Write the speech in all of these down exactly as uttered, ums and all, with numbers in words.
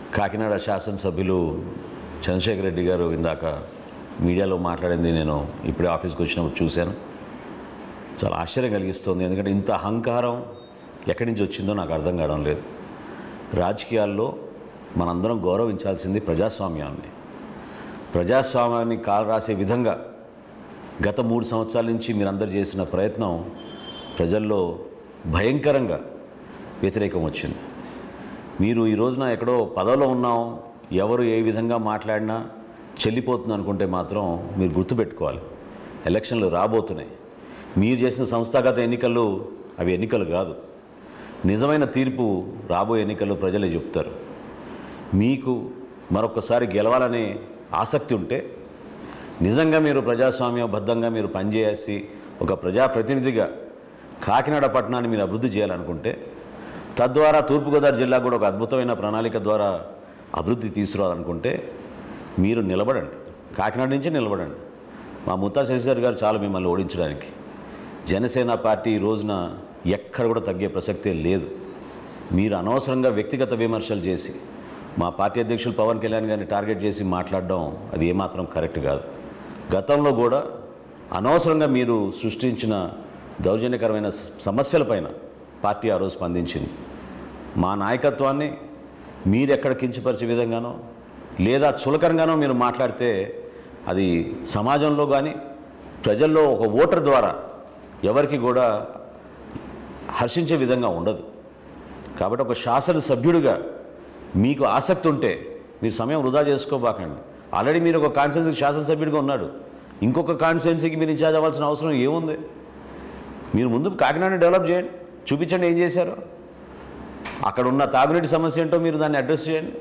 కాకినాడ శాసనసభ్యులు చంద్రశేఖర్ రెడ్డి గారు ఇందాక మీడియాలో మాట్లాడింది నేను ఇప్పుడే ఆఫీస్కి వచ్చినప్పుడు చూశాను. చాలా ఆశ్చర్యం కలిగిస్తుంది. ఎందుకంటే ఇంత అహంకారం ఎక్కడి నుంచి వచ్చిందో నాకు అర్థం కావడం లేదు. రాజకీయాల్లో మనందరం గౌరవించాల్సింది ప్రజాస్వామ్యాన్ని. ప్రజాస్వామ్యాన్ని కాలు రాసే విధంగా గత మూడు సంవత్సరాల నుంచి మీరందరూ చేసిన ప్రయత్నం ప్రజల్లో భయంకరంగా వ్యతిరేకం వచ్చింది. మీరు ఈ రోజున ఎక్కడో పదవిలో ఉన్నాం, ఎవరు ఏ విధంగా మాట్లాడినా చెల్లిపోతుంది అనుకుంటే మాత్రం మీరు గుర్తుపెట్టుకోవాలి, ఎలక్షన్లు రాబోతున్నాయి. మీరు చేసిన సంస్థాగత ఎన్నికలు అవి ఎన్నికలు కాదు. నిజమైన తీర్పు రాబోయే ఎన్నికల్లో ప్రజలే చెప్తారు. మీకు మరొకసారి గెలవాలనే ఆసక్తి ఉంటే, నిజంగా మీరు ప్రజాస్వామ్యబద్ధంగా మీరు పనిచేసి ఒక ప్రజాప్రతినిధిగా కాకినాడ పట్టణాన్ని మీరు అభివృద్ధి చేయాలనుకుంటే, తద్వారా తూర్పుగోదావరి జిల్లా కూడా ఒక అద్భుతమైన ప్రణాళిక ద్వారా అభివృద్ధి తీసుకురావాలనుకుంటే మీరు నిలబడండి, కాకినాడ నుంచి నిలబడండి. మా ముత్తా శశిధర్ గారు చాలా మిమ్మల్ని ఓడించడానికి. జనసేన పార్టీ ఈ రోజున ఎక్కడ కూడా తగ్గే ప్రసక్తే లేదు. మీరు అనవసరంగా వ్యక్తిగత విమర్శలు చేసి మా పార్టీ అధ్యక్షులు పవన్ కళ్యాణ్ గారిని టార్గెట్ చేసి మాట్లాడడం అది ఏమాత్రం కరెక్ట్ కాదు. గతంలో కూడా అనవసరంగా మీరు సృష్టించిన దౌర్జన్యకరమైన సమస్యలపైన పార్టీ ఆ రోజు స్పందించింది. మా నాయకత్వాన్ని మీరు ఎక్కడ కించపరిచే విధంగానో లేదా చులకరంగానో మీరు మాట్లాడితే అది సమాజంలో కానీ ప్రజల్లో ఒక ఓటర్ ద్వారా ఎవరికి కూడా హర్షించే విధంగా ఉండదు. కాబట్టి ఒక శాసనసభ్యుడిగా మీకు ఆసక్తి ఉంటే మీరు సమయం వృధా చేసుకోబాకండి. ఆల్రెడీ మీరు ఒక కాన్స్టిట్యున్సీకి శాసనసభ్యుడిగా ఉన్నాడు, ఇంకొక కాన్స్టిట్యున్సీకి మీరు ఇన్ఛార్జ్ అవ్వాల్సిన అవసరం ఏముంది? మీరు ముందు కాకినాడని డెవలప్ చేయండి, చూపించండి ఏం చేశారో. అక్కడ ఉన్న తాగునీటి సమస్య ఏంటో మీరు దాన్ని అడ్రస్ చేయండి.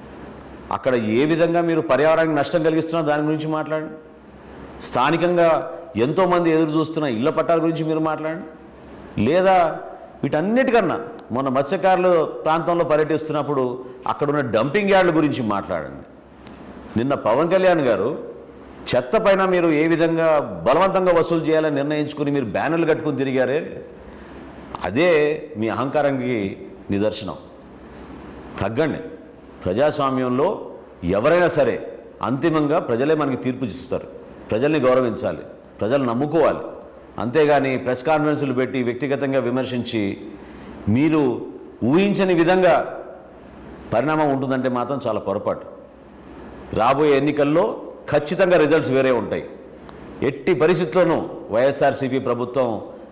అక్కడ ఏ విధంగా మీరు పర్యావరణానికి నష్టం కలిగిస్తున్నారో దాని గురించి మాట్లాడండి. స్థానికంగా ఎంతోమంది ఎదురు చూస్తున్న ఇళ్ల పట్టాల గురించి మీరు మాట్లాడండి. లేదా వీటన్నిటికన్నా మొన్న మత్స్యకారుల ప్రాంతంలో పర్యటిస్తున్నప్పుడు అక్కడున్న డంపింగ్ యార్డుల గురించి మాట్లాడండి. నిన్న పవన్ కళ్యాణ్ గారు చెత్త పైన మీరు ఏ విధంగా బలవంతంగా వసూలు చేయాలని నిర్ణయించుకుని మీరు బ్యానర్లు కట్టుకుని తిరిగారే, అదే మీ అహంకారానికి నిదర్శనం. తగ్గండి. ప్రజాస్వామ్యంలో ఎవరైనా సరే అంతిమంగా ప్రజలే మనకి తీర్పు ఇస్తారు. ప్రజల్ని గౌరవించాలి, ప్రజలు నమ్ముకోవాలి. అంతేగాని ప్రెస్ కాన్ఫరెన్సులు పెట్టి వ్యక్తిగతంగా విమర్శించి మీరు ఊహించని విధంగా పరిణామం ఉంటుందంటే మాత్రం చాలా పొరపాటు. రాబోయే ఎన్నికల్లో ఖచ్చితంగా రిజల్ట్స్ వేరే ఉంటాయి. ఎట్టి పరిస్థితుల్లోనూ వైఎస్ఆర్సీపీ ప్రభుత్వం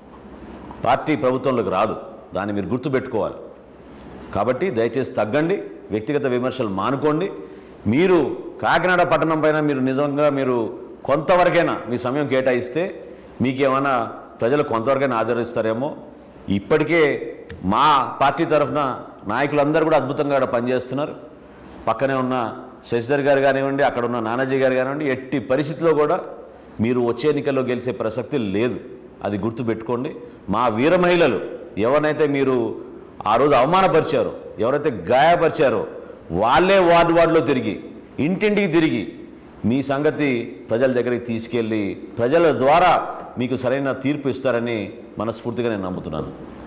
పార్టీ ప్రభుత్వంలోకి రాదు. దాన్ని మీరు గుర్తుపెట్టుకోవాలి. కాబట్టి దయచేసి తగ్గండి, వ్యక్తిగత విమర్శలు మానుకోండి. మీరు కాకినాడ పట్టణం పైన మీరు నిజంగా మీరు కొంతవరకైనా మీ సమయం కేటాయిస్తే మీకేమైనా ప్రజలు కొంతవరకైనా ఆదరిస్తారేమో. ఇప్పటికే మా పార్టీ తరఫున నాయకులందరూ కూడా అద్భుతంగా అక్కడ పనిచేస్తున్నారు. పక్కనే ఉన్న శశిధర్ గారు కానివ్వండి, అక్కడ ఉన్న నానాజీ గారు కానివ్వండి, ఎట్టి పరిస్థితిలో కూడా మీరు వచ్చే ఎన్నికల్లో గెలిచే ప్రసక్తి లేదు. అది గుర్తుపెట్టుకోండి. మా వీర మహిళలు ఎవరినైతే మీరు ఆ రోజు అవమానపరిచారో, ఎవరైతే గాయపరిచారో వాళ్ళే వార్డు వార్డులో తిరిగి ఇంటింటికి తిరిగి మీ సంగతి ప్రజల దగ్గరికి తీసుకెళ్ళి ప్రజల ద్వారా మీకు సరైన తీర్పు ఇస్తారని మనస్ఫూర్తిగా నేను నమ్ముతున్నాను.